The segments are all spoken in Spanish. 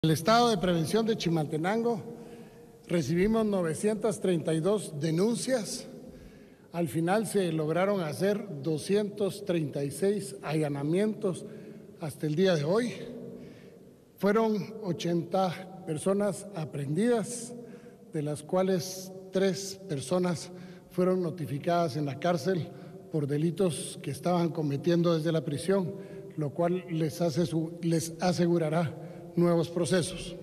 En el estado de prevención de Chimaltenango recibimos 932 denuncias. Al final se lograron hacer 236 allanamientos hasta el día de hoy. Fueron 80 personas aprehendidas, de las cuales 3 personas fueron notificadas en la cárcel por delitos que estaban cometiendo desde la prisión, lo cual les asegurará nuevos procesos.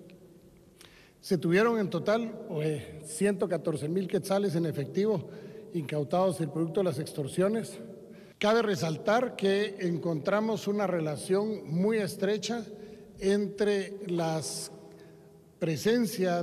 Se tuvieron en total 114,000 quetzales en efectivo incautados del producto de las extorsiones. Cabe resaltar que encontramos una relación muy estrecha entre la presencia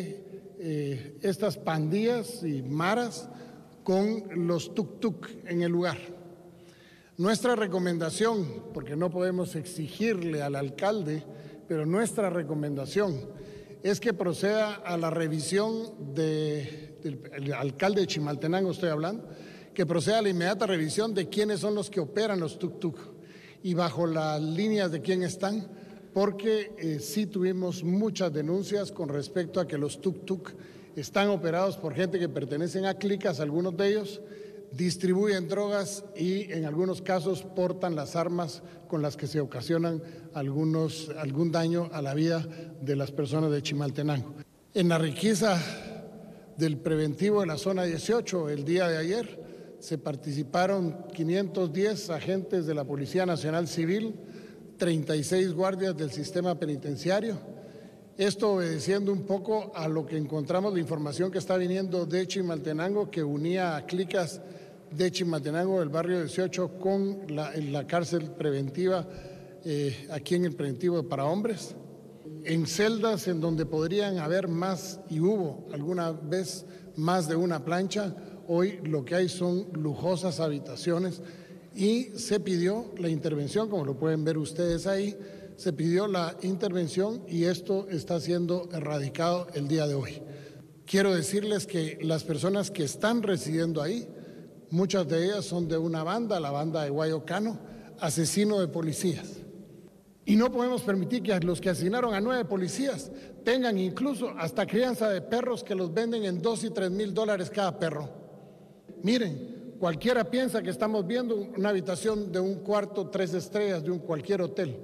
de estas pandillas y maras con los tuk-tuk en el lugar. Nuestra recomendación, porque no podemos exigirle al alcalde, pero nuestra recomendación es que proceda a la revisión del alcalde de Chimaltenango, estoy hablando, que proceda a la inmediata revisión de quiénes son los que operan los tuk-tuk y bajo las líneas de quién están, porque sí tuvimos muchas denuncias con respecto a que los tuk-tuk están operados por gente que pertenecen a clicas, algunos de ellos distribuyen drogas y en algunos casos portan las armas con las que se ocasionan algún daño a la vida de las personas de Chimaltenango. En la riqueza del preventivo de la zona 18, el día de ayer, se participaron 510 agentes de la Policía Nacional Civil, 36 guardias del sistema penitenciario. Esto obedeciendo un poco a lo que encontramos, la información que está viniendo de Chimaltenango, que unía a clicas de Chimaltenango del barrio 18 con la cárcel preventiva, aquí en el preventivo para hombres, en celdas en donde podrían haber más, y hubo alguna vez más de una plancha. Hoy lo que hay son lujosas habitaciones y se pidió la intervención, como lo pueden ver ustedes ahí, se pidió la intervención y esto está siendo erradicado el día de hoy. Quiero decirles que las personas que están residiendo ahí, muchas de ellas son de una banda, la banda de Guayocano, asesino de policías. Y no podemos permitir que los que asesinaron a 9 policías tengan incluso hasta crianza de perros que los venden en $2 y $3,000 cada perro. Miren, cualquiera piensa que estamos viendo una habitación de un cuarto 3 estrellas de cualquier hotel.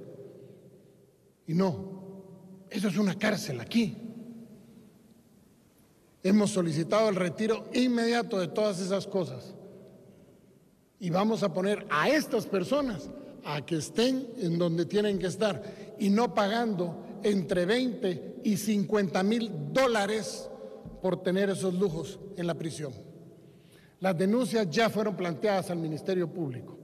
Y no, eso es una cárcel aquí. Hemos solicitado el retiro inmediato de todas esas cosas. Y vamos a poner a estas personas a que estén en donde tienen que estar y no pagando entre 20 y $50,000 por tener esos lujos en la prisión. Las denuncias ya fueron planteadas al Ministerio Público.